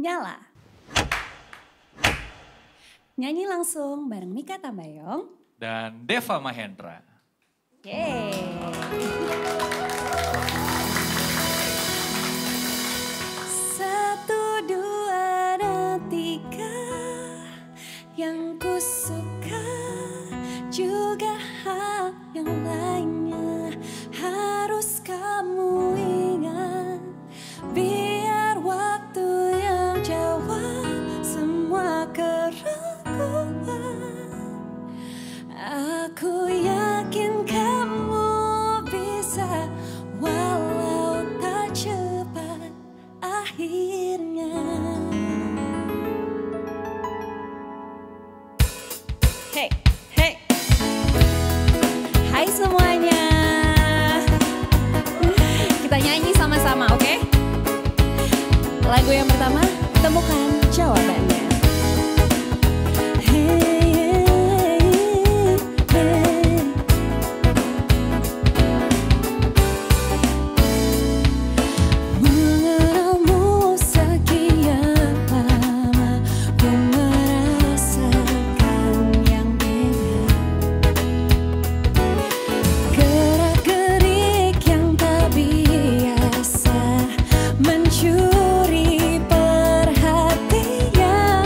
Nyala. Nyanyi langsung bareng Mika Tambayong dan Deva Mahendra. Yeay. Satu, dua, dan tiga. Yang ku suka juga hal yang lainnya harus kamu ingat. Biar waktu yang jawab semua keraguan. Aku yakin kamu bisa walau tak cepat akhirnya. Hey, hey. Hai semuanya. Kita nyanyi sama-sama, oke? Lagu yang pertama, temukan jawabannya. Mengenalmu sekian lama, ku merasakan yang beda. Gerak-gerik yang tak biasa mencuri perhatian.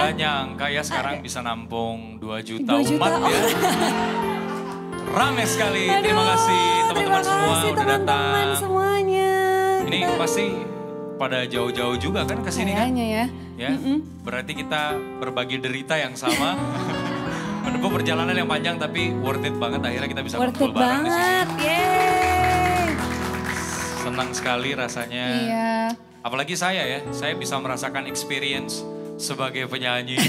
Nggak nyangka ya sekarang bisa nampung 2 juta 2 juta, umat ya. Rame sekali, terima kasih teman-teman semua Terima kasih udah teman-teman datang. semuanya. Ini pasti pada jauh-jauh juga kan ke sini kan? Kayaknya ya. Ya, berarti kita berbagi derita yang sama. Menempuh perjalanan yang panjang tapi worth it banget, akhirnya kita bisa Worth kumpul it bareng di sini. banget, yeay. Senang sekali rasanya. Iya. Apalagi saya ya, saya bisa merasakan experience sebagai penyanyi.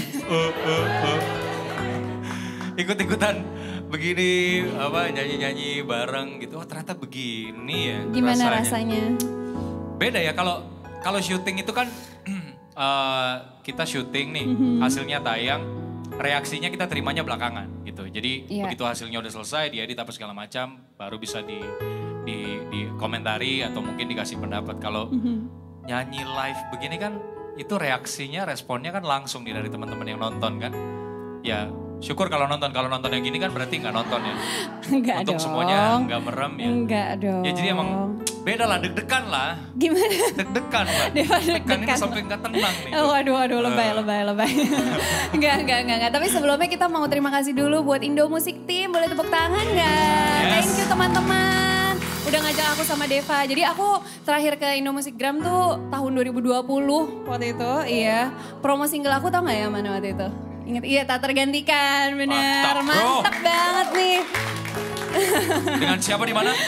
Ikut-ikutan begini, nyanyi-nyanyi bareng gitu. Oh ternyata begini ya Gimana rasanya? Beda ya, kalau syuting itu kan kita syuting nih, hasilnya tayang, reaksinya kita terimanya belakangan gitu. Jadi Iya. begitu hasilnya udah selesai, diedit apa segala macam, baru bisa di komentari atau mungkin dikasih pendapat. Kalau nyanyi live begini kan itu reaksinya, responnya kan langsung nih dari teman-teman yang nonton kan. Ya syukur kalau nonton yang gini kan berarti nggak nonton ya. Enggak Untung dong. semuanya nggak merem ya. Enggak dong. Ya jadi emang beda lah, deg-degan lah. Gimana? Deg-degan Mbak. Dewa Deg-degan ini deg-degan. sampai nggak tenang nih. Oh, waduh, lebay. Enggak. Tapi sebelumnya kita mau terima kasih dulu buat Indo Music Team. Boleh tepuk tangan nggak? Yes. Thank you teman-teman. Udah ngajak aku sama Deva. Jadi aku terakhir ke Indo Music Gram tuh tahun 2020 waktu itu. Iya. Promo single aku tau gak ya mana waktu itu? Ingat, iya tak tergantikan, bener. Mantap, bro. Mantap banget nih. Dengan siapa di mana?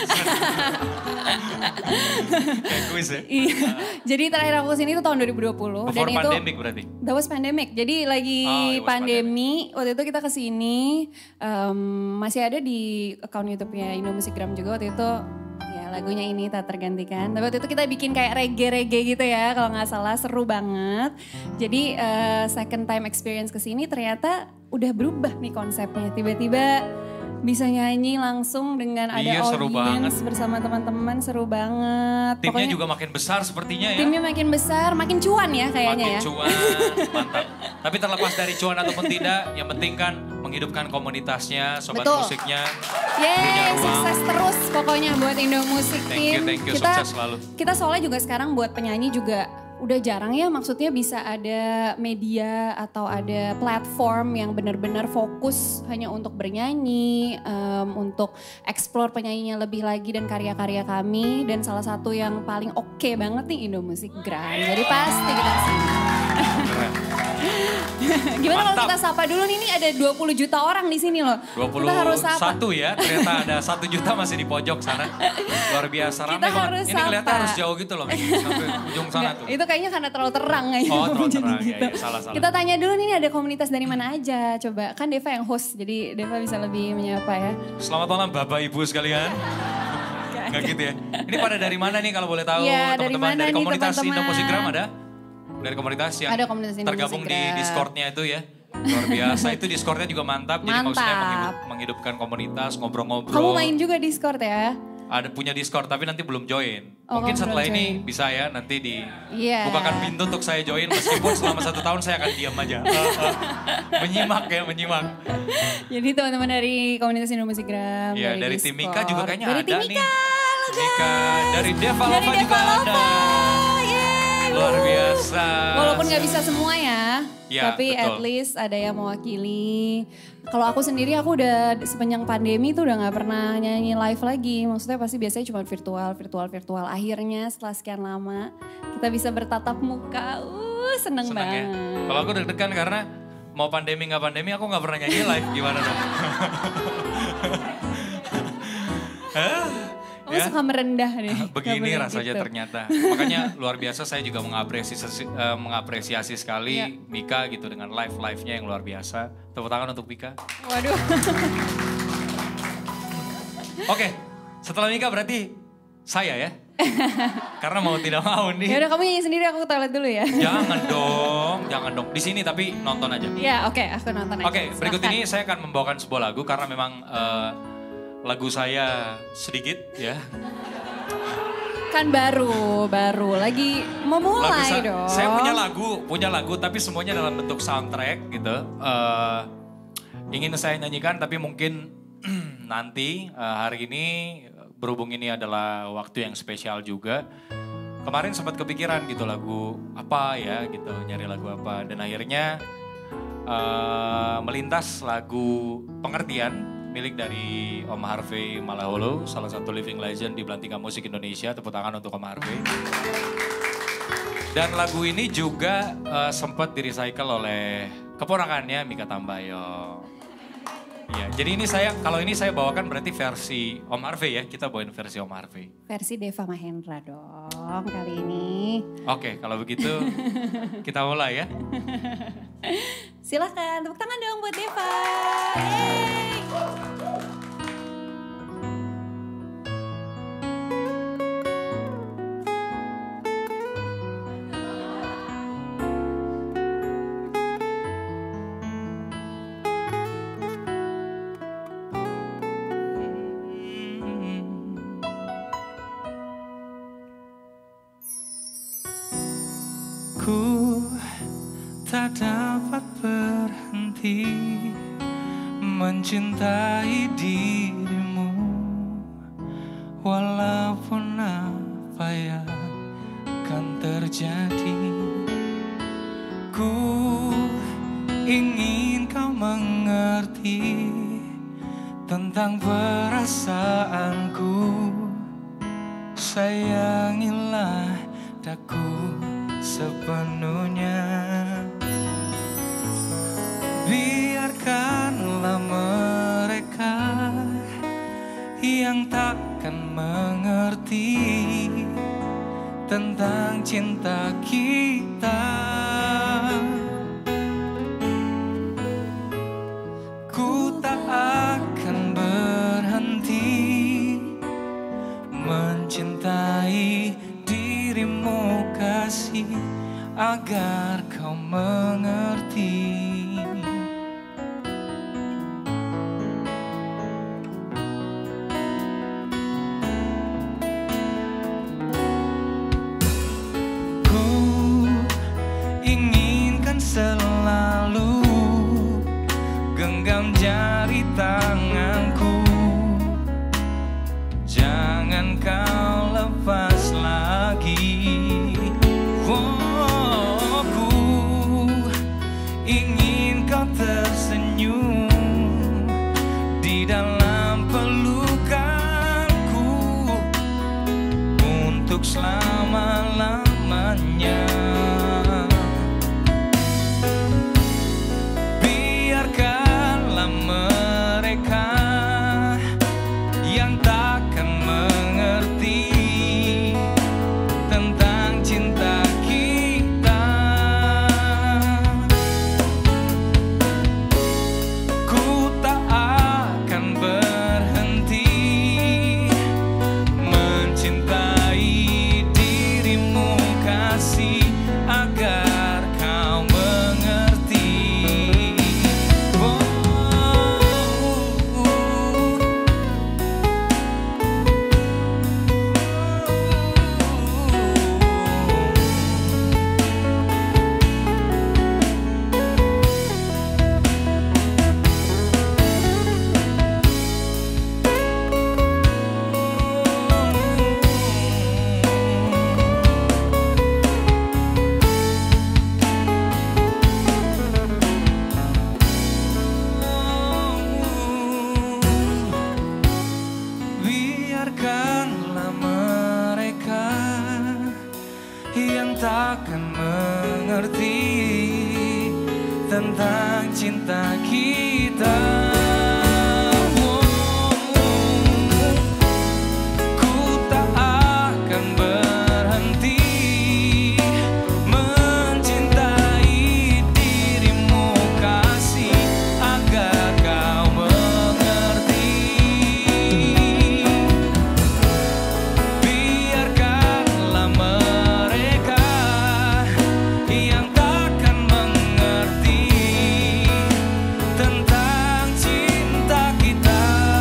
Kayak kuis ya. Iya. Jadi terakhir aku kesini itu tahun 2020. Before itu pandemic berarti? That was pandemic. Jadi lagi Oh, it was pandemi. Waktu itu kita kesini. Masih ada di account YouTube-nya Indo Music Gram juga waktu itu. Ya lagunya ini tak tergantikan. Tapi waktu itu kita bikin kayak reggae gitu ya. Kalau nggak salah seru banget. Jadi second time experience kesini ternyata udah berubah nih konsepnya. Tiba-tiba bisa nyanyi langsung dengan ada Iya, seru audience bersama teman-teman, seru banget. Timnya juga makin besar sepertinya ya. Timnya makin besar, makin cuan ya kayaknya Makin ya. cuan, mantap. Tapi terlepas dari cuan ataupun tidak, yang penting kan menghidupkan komunitasnya, sobat Betul. musiknya. Yeay, punya ruang. sukses terus pokoknya buat Indo Music Team. Thank you, sukses selalu. Kita soalnya juga sekarang buat penyanyi juga udah jarang ya, maksudnya bisa ada media atau ada platform yang benar-benar fokus hanya untuk bernyanyi, untuk explore penyanyinya lebih lagi dan karya-karya kami. Dan salah satu yang paling oke banget nih Indo Music Gram. Jadi pasti kita kesini. Keren. Gimana kalau Mantap. kita sapa dulu nih, ini ada 20 juta orang di sini loh. Kita harus sapa. 21 ya, ternyata ada 1 juta masih di pojok sana. Luar biasa, ramai Kita banget. harus Ini kelihatan sapa. harus jauh gitu loh, sampai ujung sana Nggak, tuh. itu kayaknya karena terlalu terang kayaknya. Oh, terlalu Jadi terang, gitu. ya, salah. Kita tanya dulu nih ada komunitas dari mana aja coba. Kan Deva yang host, jadi Deva bisa lebih menyapa ya. Selamat malam Bapak Ibu sekalian. Nggak gitu ya. Ini pada dari mana nih kalau boleh tahu Iya, dari teman-teman? mana Dari nih, komunitas teman-teman? Indo Music Gram ada? Dari komunitas yang Ada komunitas Indo tergabung Music di Gram. Discord-nya itu ya. Luar biasa, itu Discord-nya juga mantap. Jadi maksudnya Mantap. menghidupkan komunitas, ngobrol-ngobrol. Kamu main juga Discord ya? Ada punya Discord tapi nanti belum join. Oh, Mungkin kamu setelah belum ini join. bisa ya nanti Iya. bukakan pintu untuk saya join. Meskipun selama 1 tahun saya akan diam aja. Menyimak ya, menyimak. Jadi teman-teman dari komunitas Indo Music Gram. Iya, dari tim Mika juga kayaknya dari ada tim nih. Mika, Mika, dari Deva Dari Lova juga Deva ada. Lova. Yeay. Luar biasa. Walaupun nggak bisa semua ya, Ya, tapi betul. at least ada yang mewakili. Kalau aku sendiri, aku udah sepanjang pandemi tuh udah nggak pernah nyanyi live lagi. Maksudnya pasti biasanya cuma virtual. Akhirnya setelah sekian lama kita bisa bertatap muka. Seneng Senang ya. banget. Kalau aku deg-degan karena mau pandemi nggak pandemi aku nggak pernah nyanyi live, gimana dong? Kamu suka merendah deh. Begini Nggak boleh rasanya gitu. ternyata. Makanya luar biasa saya juga mengapresiasi sekali Iya. Mika gitu dengan live-nya yang luar biasa. Tepuk tangan untuk Mika. Waduh. Oke, setelah Mika berarti saya ya. Karena mau tidak mau Ya nih. udah kamu nyanyi sendiri, aku ke toilet dulu ya. Jangan dong. Di sini tapi nonton aja. Iya, oke, aku nonton aja. Oke, berikut Silahkan. ini saya akan membawakan sebuah lagu karena memang lagu saya sedikit ya. Kan baru lagi memulai dong. Saya punya lagu tapi semuanya dalam bentuk soundtrack gitu. Ingin saya nyanyikan tapi mungkin nanti hari ini berhubung ini adalah waktu yang spesial juga. Kemarin sempat kepikiran gitu lagu apa ya gitu, nyari lagu apa dan akhirnya melintas lagu Pengertian milik dari Om Harvey Malaholo, salah satu living legend di belantika musik Indonesia. Tepuk tangan untuk Om Harvey. Dan lagu ini juga sempat di-recycle oleh keponakannya Mikha Tambayong. Ya, jadi kalau ini saya bawakan berarti versi Om Harvey ya, kita bawain versi Om Harvey. Versi Deva Mahendra dong kali ini. Oke, kalau begitu kita mulai ya. Silahkan, tepuk tangan dong buat Deva. Yeay. Ku tak dapat berhenti mencintai dirimu, walaupun apa yang akan terjadi. Ku ingin kau mengerti tentang perasaanku. Sayangilah daku sepenuhnya. Biarkanlah mereka yang takkan mengerti tentang cinta kita. Ku tak akan berhenti mencintai dirimu kasih, agar kau mengerti. Ku inginkan selalu genggam jari tanganku, jangan kau lepas lagi. Oh, ku ingin kau tersenyum di dalam pelukanku untuk selama-lamanya. Biarkanlah mereka yang takkan mengerti tentang cinta kita. Ku tak akan berhenti mencintai dirimu kasih, agar kau mengerti. Biarkanlah mereka yang takkan mengerti tentang cinta kita. Ku tak akan berhenti mencintai dirimu kasih, agar kau mengerti. Biarkanlah mereka yang takkan mengerti tentang cinta kita.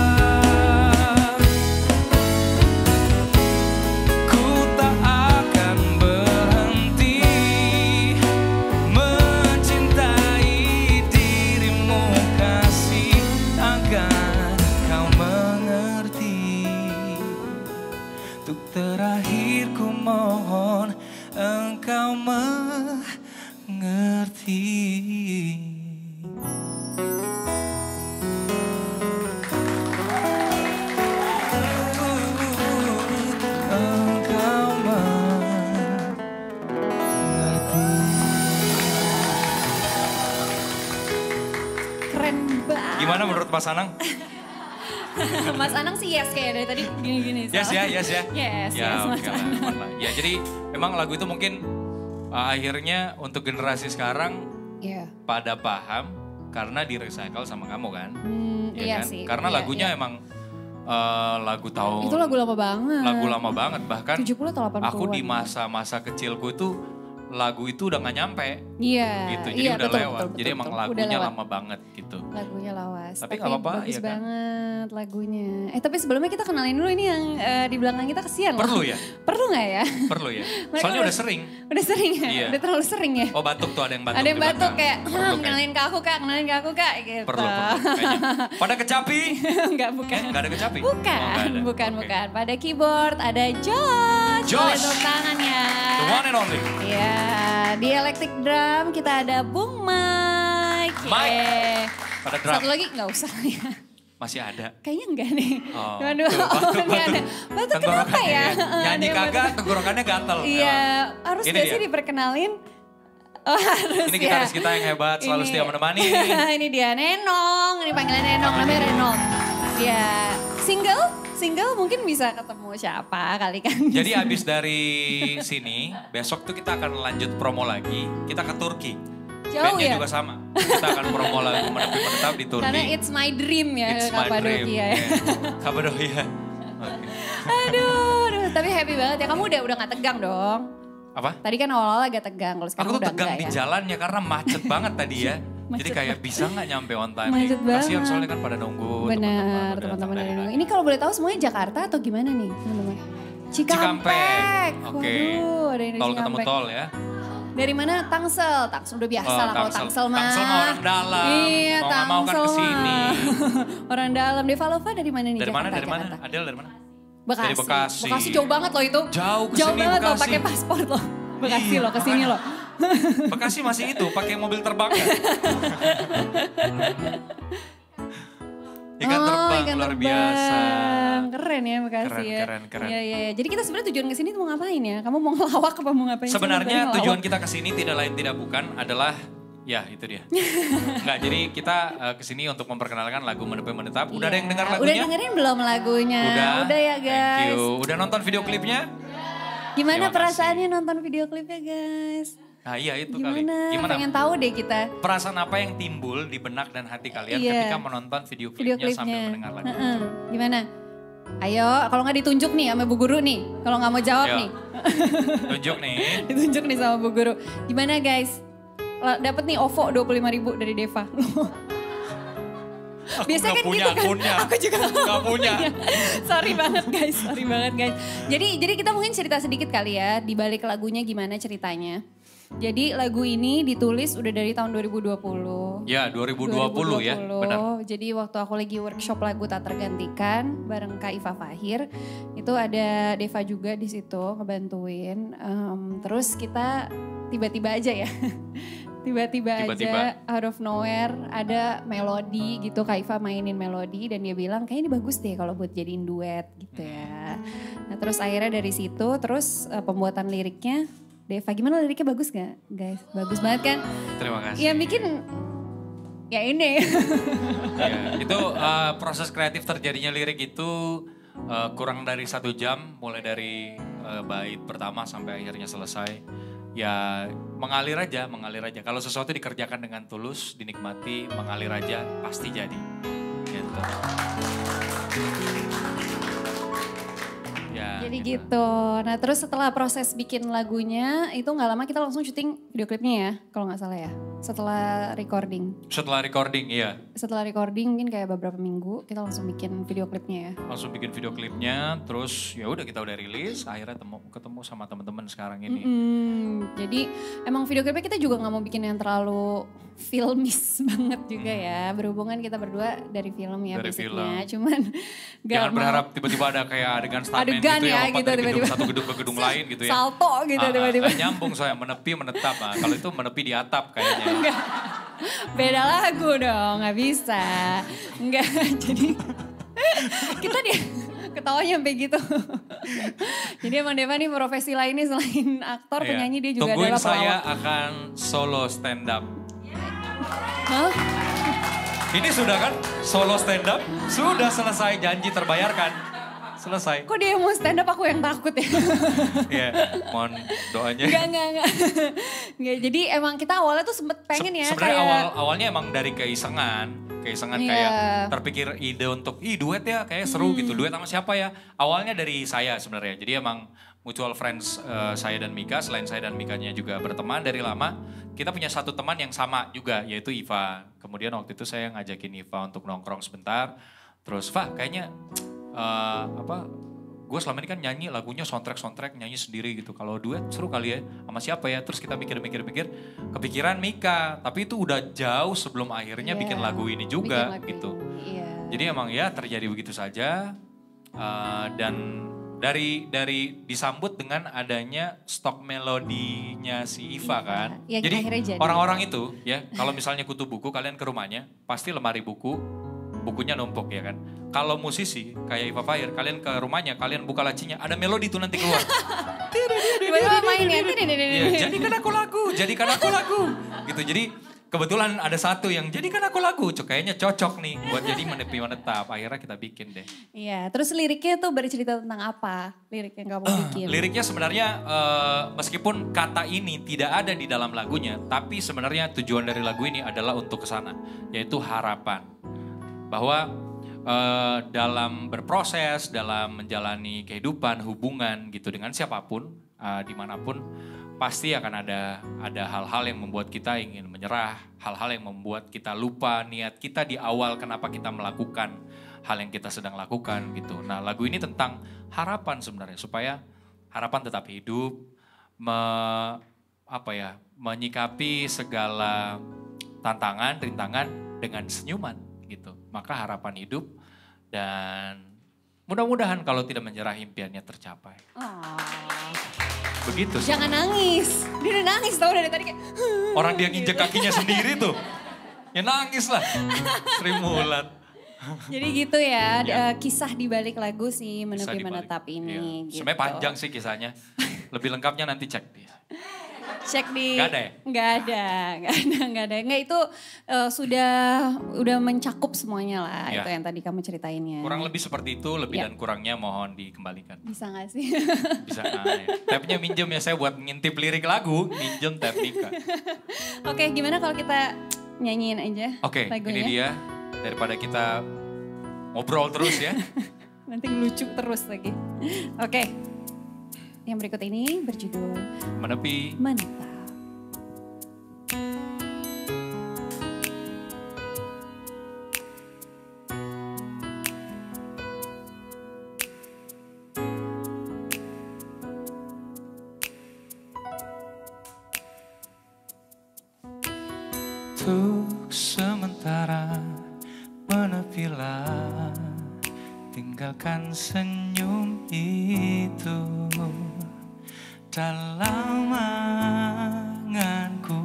Ku tak akan berhenti mencintai dirimu kasih, agar kau mengerti. Untuk terakhir ku mohon engkau mengerti. Mas Anang? Mas Anang sih yes kayak dari tadi gini-gini. Yes ya, yes ya. Yes, Ya, yes Mas oke lah, Anang. aman lah. Ya jadi memang lagu itu mungkin akhirnya untuk generasi sekarang Iya. pada paham karena di recycle sama kamu kan. Iya kan? sih. Karena iya, lagunya iya. emang lagu tahun. Itu lagu lama banget. Lagu lama banget. Bahkan 70 atau 80-an. aku di masa-masa kecilku itu lagu itu udah gak nyampe. Iya. Gitu. Jadi iya, udah betul, lewat. betul, Jadi betul, emang betul. Udah lagunya lewat. lama banget gitu. Lagunya lawas. Tapi nggak apa-apa, bagus ya kan? banget lagunya. Tapi sebelumnya kita kenalin dulu ini yang di belakang kita kesian loh. Perlu ya? Perlu gak ya? Perlu ya? Mereka Soalnya udah sering. Udah sering ya? Iya. Udah terlalu sering ya? Oh batuk tuh, ada yang batuk Ada yang di batuk belakang. kayak, Perlu kayaknya. kenalin ke aku kak, kenalin ke aku kak. Gitu. Perlu kayaknya. Pada kecapi? Enggak, bukan. Nggak ada kecapi? Bukan, Oh, nggak ada. bukan, Oke. bukan. Pada keyboard ada Josh. Josh. Boleh tepuk tangannya. The one and only. Iya, di electric drum kita ada Bung Mike. Mike. Yeay. Pada drum. Satu lagi nggak usah ya. Masih ada. Kayaknya enggak nih. Oh, Waduh, tuh, batuk, ini ada. Batuk kenapa Tenggorokannya ya? Nyanyi Ada kagak, batuk. tenggorokannya gatel. Iya, harus Ini gak dia. sih diperkenalin? Oh, harus Ini ya. gitaris kita yang hebat, selalu Ini- setia menemani. Ini dia Nenong, ini panggilan Nenong, namanya Renong. Dia single mungkin bisa ketemu siapa kali kan. Jadi abis dari sini, besok tuh kita akan lanjut promo lagi. Kita ke Turki. Jauh Bandnya ya? juga sama. Kita akan promo lagu Menepi Menetap di Turki. Karena it's my dream ya, It's my dream. Kapadokia ya. Yeah. Kapadokia. Oke. Aduh, tapi happy banget ya. Kamu udah gak tegang dong. Apa? Tadi kan awal-awal agak tegang, kalau sekarang Aku tuh udah tegang enggak di ya. jalannya karena macet banget tadi ya. Jadi Macet kayak bisa nggak nyampe on time. Macet Kasihan banget. soalnya kan pada nunggu. Benar, udah teman-teman datang dari dari nunggu. Ini kalau boleh tahu semuanya Jakarta atau gimana nih, teman-teman? Cikampek. Oke. Waduh, ada yang dari Tol ketemu Cikampek. tol ya. Dari mana? Tangsel. Tangsel udah biasa Oh, lah kalau Tangsel mah. Tangsel mah orang dalam. Iya, Mau nggak mau kan Tangsel kesini. mah. Orang dalam. Devalova dari mana nih? Dari mana? Jakarta, Dari mana? Jakarta? Adel dari mana? Bekasi. Dari Bekasi. Bekasi jauh banget loh itu. Jauh ke Jauh sini, banget loh Bekasi. pakai paspor loh. Bekasi Iya, loh, kesini loh. Bekasi masih itu, pakai mobil terbang ya? Ikan terbang ikan luar terbang. biasa. Keren ya Bekasi Keren, ya. keren, keren. Iya, iya. Jadi kita sebenarnya tujuan kesini tuh mau ngapain ya? Kamu mau ngelawak apa mau ngapain? sih? Sebenarnya Tadi ngelawak. tujuan kita ke sini tidak lain tidak bukan adalah ya itu dia. Enggak, jadi kita kesini untuk memperkenalkan lagu Menepi Menetap. Udah ada yang dengar Iya. lagunya? Udah dengerin belum lagunya? Udah ya Thank guys. you. Udah nonton video klipnya? Gimana Terima perasaannya nonton video klipnya guys? Nah iya itu Gimana? kali. Gimana? Pengen tahu deh kita. Perasaan apa yang timbul di benak dan hati kalian Iya. ketika menonton video Video klipnya sambil klipnya. mendengar lagu? Heeh. Gimana? Ayo, kalau nggak ditunjuk nih sama Bu Guru nih. Kalau nggak mau jawab Ayo. nih. Tunjuk nih. Ditunjuk nih sama Bu Guru. Gimana guys? Dapat nih OVO 25.000 dari Deva. Aku Biasanya nggak kan punya gitu kan. akunnya. Aku juga Nggak punya. Sorry banget guys, sorry banget guys. Jadi kita mungkin cerita sedikit kali ya di balik lagunya gimana ceritanya. Jadi lagu ini ditulis udah dari tahun 2020. Ya 2020 ya, benar. Jadi waktu aku lagi workshop lagu Tak Tergantikan bareng Kak Iva Fahir, itu ada Deva juga di situ ngebantuin. Terus kita tiba-tiba aja ya, tiba-tiba aja out of nowhere ada melodi gitu, Kak Iva mainin melodi dan dia bilang kayaknya ini bagus deh kalau buat jadiin duet gitu ya. Nah terus akhirnya dari situ terus pembuatan liriknya. Deva, gimana liriknya bagus gak guys? Bagus banget kan? Terima kasih. Ya bikin, ya ini. Ya, itu proses kreatif terjadinya lirik itu kurang dari 1 jam, mulai dari bait pertama sampai akhirnya selesai. Ya mengalir aja. Kalau sesuatu dikerjakan dengan tulus, dinikmati, mengalir aja, pasti jadi. Gitu. Ya, Jadi gitu. Nah terus setelah proses bikin lagunya, itu gak lama kita langsung syuting video klipnya ya, kalau gak salah ya. Setelah recording. Setelah recording, iya. Setelah recording mungkin kayak beberapa minggu, kita langsung bikin video klipnya ya. Langsung bikin video klipnya, terus ya udah kita udah rilis, akhirnya ketemu sama teman-teman sekarang ini. Jadi emang video klipnya kita juga gak mau bikin yang terlalu filmis banget juga ya. Berhubungan kita berdua dari film ya Dari basicnya. Cuman gak Jangan mau berharap tiba-tiba ada kayak adegan stuntman adegan gitu ya, yang lompat gitu, dari tiba-tiba. satu gedung ke gedung lain gitu ya. salto gitu tiba-tiba. Nggak nyambung soalnya, menepi menetap. Kalau itu menepi di atap kayaknya. Enggak. Beda lagu dong, gak bisa. Enggak, jadi kita dia ketawanya sampai gitu. Jadi emang Deva nih profesi lainnya selain aktor, Iya. penyanyi dia juga Tungguin adalah saya pelawak. akan solo stand up. Hah? Ini sudah kan solo stand up, sudah selesai, janji terbayarkan. Selesai. Kok dia yang mau stand up, aku yang takut ya. Iya, mohon doanya. Enggak. Jadi emang kita awalnya tuh sempet pengen ya. Sebenarnya awalnya emang dari keisengan Iya. kayak terpikir ide untuk duet ya, kayak seru gitu. Duet sama siapa ya? Awalnya dari saya sebenarnya. Jadi emang mutual friends saya dan Mika, selain saya dan Mikanya juga berteman dari lama. Kita punya satu teman yang sama juga, yaitu Iva. Kemudian waktu itu saya ngajakin Iva untuk nongkrong sebentar. Terus, Pak kayaknya gue selama ini kan nyanyi lagunya soundtrack nyanyi sendiri gitu. Kalau duet seru kali ya, sama siapa ya? Terus kita mikir, kepikiran Mika. Tapi itu udah jauh sebelum akhirnya bikin lagu ini juga gitu. Iya. Jadi emang ya terjadi begitu saja. Dan dari disambut dengan adanya stok melodinya si Iva kan. Ya, jadi jadi orang-orang itu ya, kalau misalnya kutu buku kalian ke rumahnya, pasti lemari bukunya numpuk ya kan. Kalau musisi kayak Iva Fire, kalian ke rumahnya, kalian buka lacinya, ada melodi tuh nanti keluar. Tiba-tiba main ya. Iya, jadikan aku lagu. Gitu, jadi kebetulan ada satu yang jadikan aku lagu. Kayaknya cocok nih buat jadi menepi menetap. Akhirnya kita bikin deh. Iya, terus liriknya tuh bercerita tentang apa? Lirik yang kamu bikin. Liriknya sebenarnya meskipun kata ini tidak ada di dalam lagunya, tapi sebenarnya tujuan dari lagu ini adalah untuk kesana, yaitu harapan. Bahwa dalam berproses, dalam menjalani kehidupan, hubungan gitu dengan siapapun, dimanapun, pasti akan ada hal-hal yang membuat kita ingin menyerah, hal-hal yang membuat kita lupa niat kita di awal kenapa kita melakukan hal yang kita sedang lakukan gitu. Nah, lagu ini tentang harapan sebenarnya, supaya harapan tetap hidup, menyikapi segala tantangan, rintangan dengan senyuman gitu. Maka harapan hidup dan mudah-mudahan kalau tidak menyerah impiannya tercapai. Begitu sih. Jangan nangis. Dia udah nangis tau dari tadi kayak. Orang dia nginjek kakinya sendiri tuh. Ya nangis lah. Sri Mulat. Jadi gitu ya, kisah di balik lagu si Menepi Menetap ini. Iya. Gitu. Sebenarnya panjang sih kisahnya. Lebih lengkapnya nanti cek dia. Cek di. Gak ada ya? Gak ada. Nggak itu udah mencakup semuanya lah. Ya. Itu yang tadi kamu ceritainnya. Kurang lebih seperti itu, lebih dan kurangnya mohon dikembalikan. Bisa gak sih? Bisa. Ya. Tabnya minjem ya, saya buat ngintip lirik lagu, minjem tab Mika. Oke, gimana kalau kita nyanyiin aja lagunya? Ini dia. Daripada kita ngobrol terus ya. Nanti ngelucu terus lagi. Oke. Yang berikut ini berjudul Menepi Menetap. Untuk sementara menepilah, tinggalkan senyum itu dalam anganku.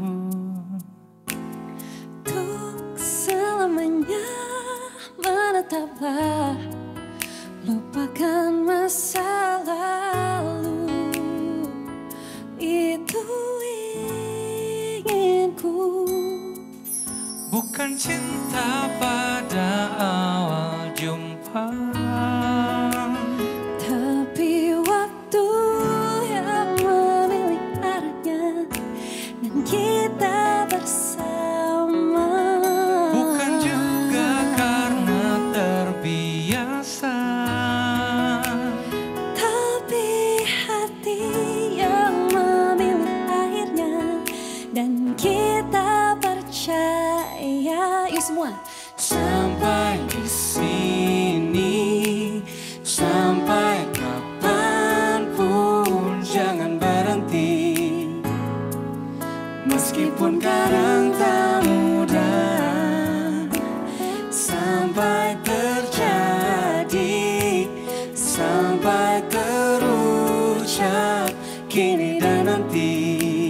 Untuk selamanya menetaplah, lupakan masa lalu. Itu inginku. Bukan cinta pada awal jumpa, tapi waktu yang memilih arahnya dan kita bersama. bukan juga karena terbiasa, Tapi hati yang memilih akhirnya dan kita percaya. Yuk semua. sampai di sini, sampai kapanpun jangan berhenti. Meskipun kadang tak mudah, sampai terjadi, sampai terucap kini dan nanti.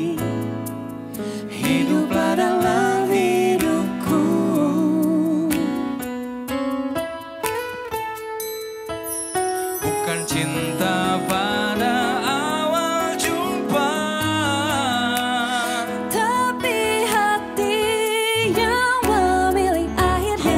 Hiduplah dalam hidupku. Bukan cinta pada awal jumpa, Tapi hati yang memilih akhirnya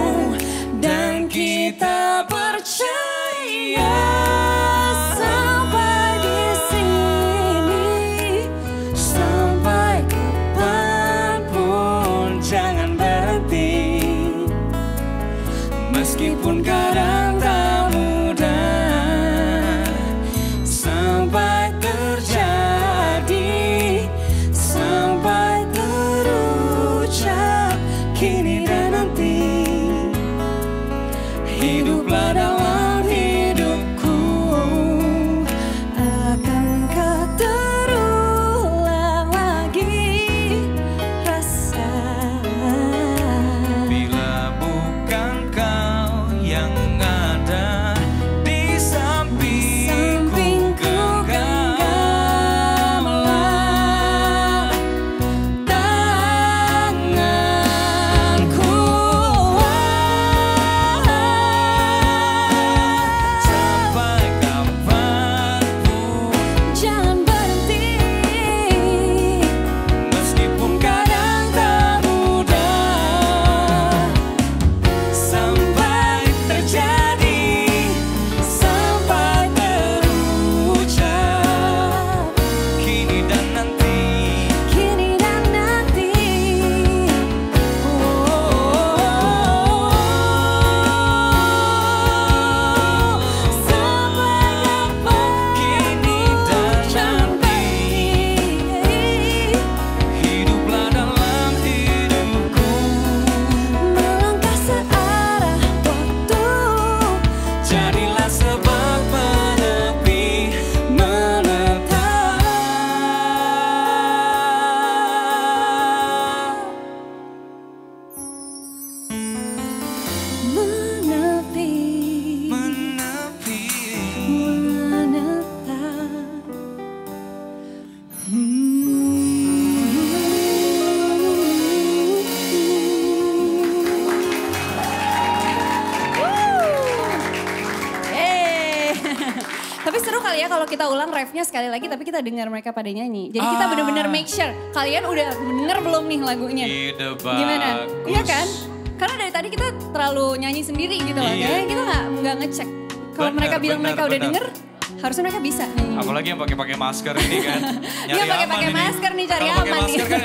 Tapi seru kali ya kalau kita ulang refnya sekali lagi tapi kita dengar mereka pada nyanyi. Jadi kita benar-benar make sure kalian udah bener belum nih lagunya. Ide bagus. Gimana? Iya kan? Karena dari tadi kita terlalu nyanyi sendiri gitu loh. Kayaknya kita nggak ngecek. Kalau mereka bilang mereka udah denger, harusnya mereka bisa nyanyi. Apalagi yang pakai masker ini kan. Iya pakai masker nih cari kalau aman nih. Kan,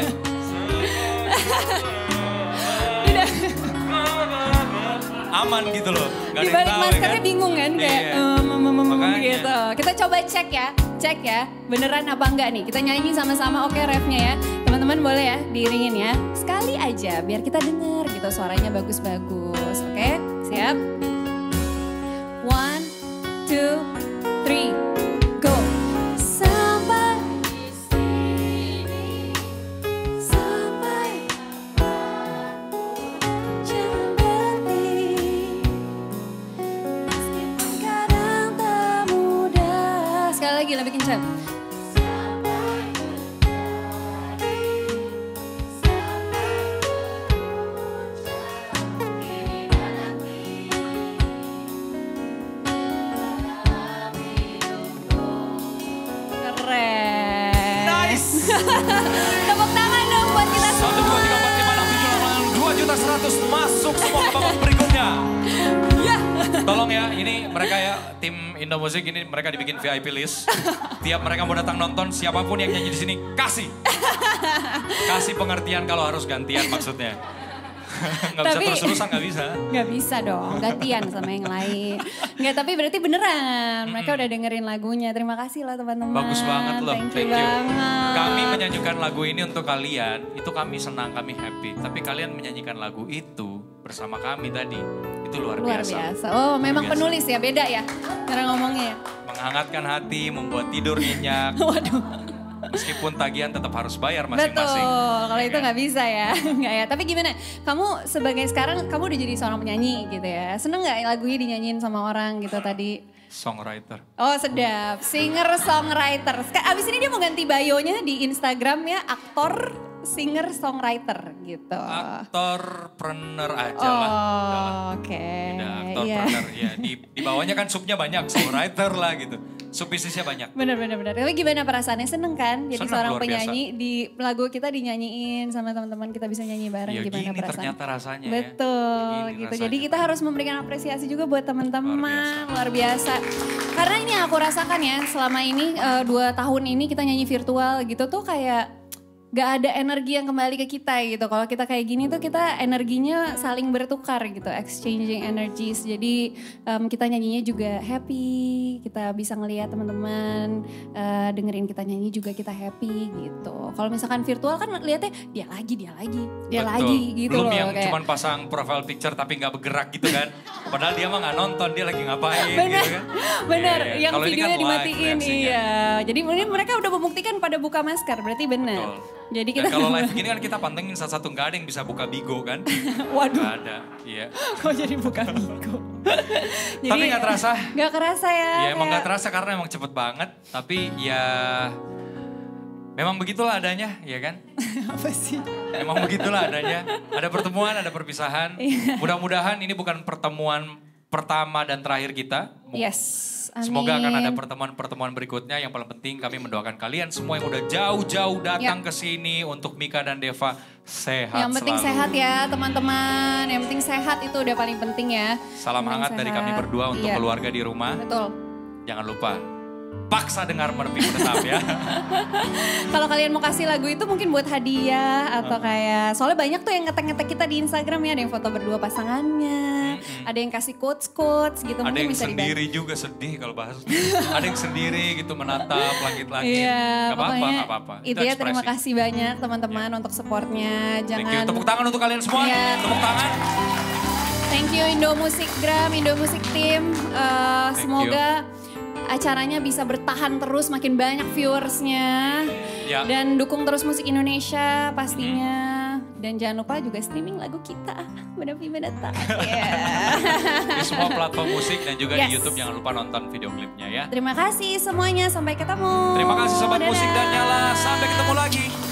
aman gitu loh. Di balik maskernya kan? Bingung kan kayak gitu. Kita coba cek ya, beneran apa enggak nih. Kita nyanyi sama-sama, oke refnya ya. Teman-teman boleh ya diiringin ya. Sekali aja biar kita denger gitu suaranya bagus-bagus. Oke, siap? 1, 2, 3, go. Sampai di sini, sampai jangan berhenti. Meskipun kadang tak mudah. Sekali lagi lebih kencang. Tepuk tangan dong buat kita semua. 1, 2, 3, 4, 5, 6, 7, 8, 2 juta 100 masuk semua ke babak berikutnya. Ya. Tolong ya, ini mereka ya tim Indo Musik ini mereka dibikin VIP list. Tiap mereka mau datang nonton, siapapun yang nyanyi di sini kasih pengertian kalau harus gantian maksudnya. Nggak bisa terus-terusan, nggak bisa. Nggak bisa dong, gantian sama yang lain. Nggak, tapi berarti beneran. Mereka udah dengerin lagunya. Terima kasih lah teman-teman. Bagus banget loh, thank you banget. Kami menyanyikan lagu ini untuk kalian, itu kami senang, kami happy. Tapi kalian menyanyikan lagu itu bersama kami tadi, itu luar biasa. Oh, memang penulis ya, beda ya cara ngomongnya. Menghangatkan hati, membuat tidur nyenyak. Waduh. Meskipun tagihan tetap harus bayar masing-masing. Betul, kalau itu nggak bisa ya. Nggak ya, tapi gimana? Kamu sebagai sekarang, kamu udah jadi seorang penyanyi gitu ya. Seneng nggak lagunya dinyanyiin sama orang gitu tadi? Songwriter. Oh sedap, singer-songwriter. Abis ini dia mau ganti bio-nya di Instagram ya, aktor, singer-songwriter gitu. Aktorpreneur aja lah. Oke. Aktorpreneur, ya. Di bawahnya kan subnya banyak, songwriter lah gitu. Subbisnisnya banyak. Bener. Tapi gimana perasaannya? Seneng kan? Jadi seneng, seorang biasa. penyanyi di lagu kita dinyanyiin sama teman-teman, kita bisa nyanyi bareng. Ya, gimana gini perasaan? ternyata rasanya. Betul Ya. gitu. Jadi kita harus memberikan apresiasi juga buat teman-teman. Luar biasa. Karena ini yang aku rasakan ya selama ini 2 tahun ini kita nyanyi virtual gitu tuh kayak gak ada energi yang kembali ke kita gitu. Kalau kita kayak gini tuh kita energinya saling bertukar gitu, exchanging energies. Jadi kita nyanyinya juga happy, kita bisa ngelihat teman-teman dengerin kita nyanyi juga kita happy gitu. Kalau misalkan virtual kan lihatnya dia lagi gitu. Belum loh. yang Kayak, cuman pasang profile picture tapi gak bergerak gitu kan. Padahal dia mah gak nonton, dia lagi ngapain bener, gitu kan. Bener, Yeah. yang videonya kan dimatiin. live, Iya, jadi ini mereka udah membuktikan pada buka masker, berarti bener. Betul. Jadi kita kalau live gini kan kita pantengin satu-satu, gak ada yang bisa buka Bigo kan. Waduh. Gak ada, iya. Kok jadi buka Bigo? Tapi gak terasa. Gak kerasa ya. Ya emang gak terasa karena emang cepet banget. Tapi ya memang begitulah adanya, ya kan? Apa sih? Emang begitulah adanya. Ada pertemuan, ada perpisahan. Mudah-mudahan ini bukan pertemuan pertama dan terakhir kita. Yes. Amin. Semoga akan ada pertemuan-pertemuan berikutnya. Yang paling penting kami mendoakan kalian semua yang udah jauh-jauh datang ke sini untuk Mika dan Deva sehat Yang penting selalu. sehat ya teman-teman. Yang penting sehat itu udah paling penting ya. Salam hangat dari kami berdua untuk keluarga di rumah. Betul. Jangan lupa paksa dengar Menepi Menetap ya. Kalau kalian mau kasih lagu itu mungkin buat hadiah atau kayak soalnya banyak tuh yang ngetek-ngetek kita di Instagram ya, ada yang foto berdua pasangannya, ada yang kasih quotes gitu. Ada mungkin yang bisa sendiri juga sedih kalau bahas. Ada yang sendiri gitu menatap langit-langit. Iya, Gak apa-apa. Itu ya, terima kasih banyak teman-teman untuk supportnya. Thank you. Jangan. Tepuk tangan untuk kalian semua. Iya. Tepuk tangan. Thank you Indo Musik Gram, Indo Musik Team. Semoga acaranya bisa bertahan terus, makin banyak viewersnya. Ya. Dan dukung terus musik Indonesia pastinya. Dan jangan lupa juga streaming lagu kita, Menepi Meneta. Di semua platform musik dan juga di Yes. YouTube, jangan lupa nonton video klipnya ya. Terima kasih semuanya, sampai ketemu. Terima kasih Sobat Dadah. Musik dan Nyala, sampai ketemu lagi.